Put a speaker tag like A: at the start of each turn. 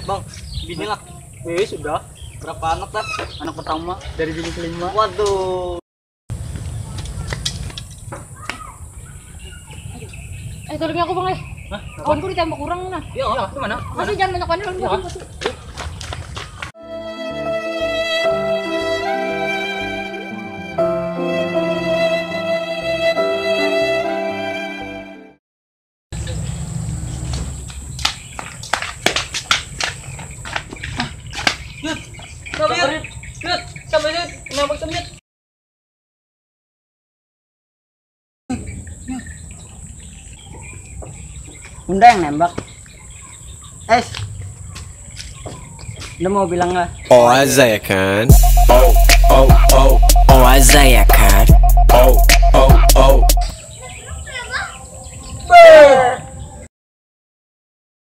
A: Bang, bini lah.
B: Sudah.
A: Berapa anak tak?
B: Anak pertama dari bini kelima.
A: Waduh.
C: Tolongin aku bang
B: Hah?
C: kawanku ditembak kurang nah.
B: Iya, gimana?
C: Masih jangan banyak pandang
B: Iya.
C: masih.
B: Kenapa sambil?
D: Bunda yang nembak. Lu mau bilang nggak?
E: Oh Azaya kan? Oh Azaya kan? Oh